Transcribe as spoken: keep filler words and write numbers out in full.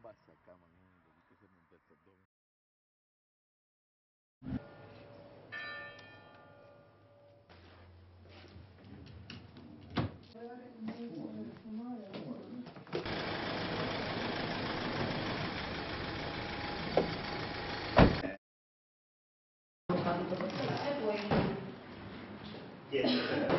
basta acá, man, hay que hacer un tercer doble. Yes.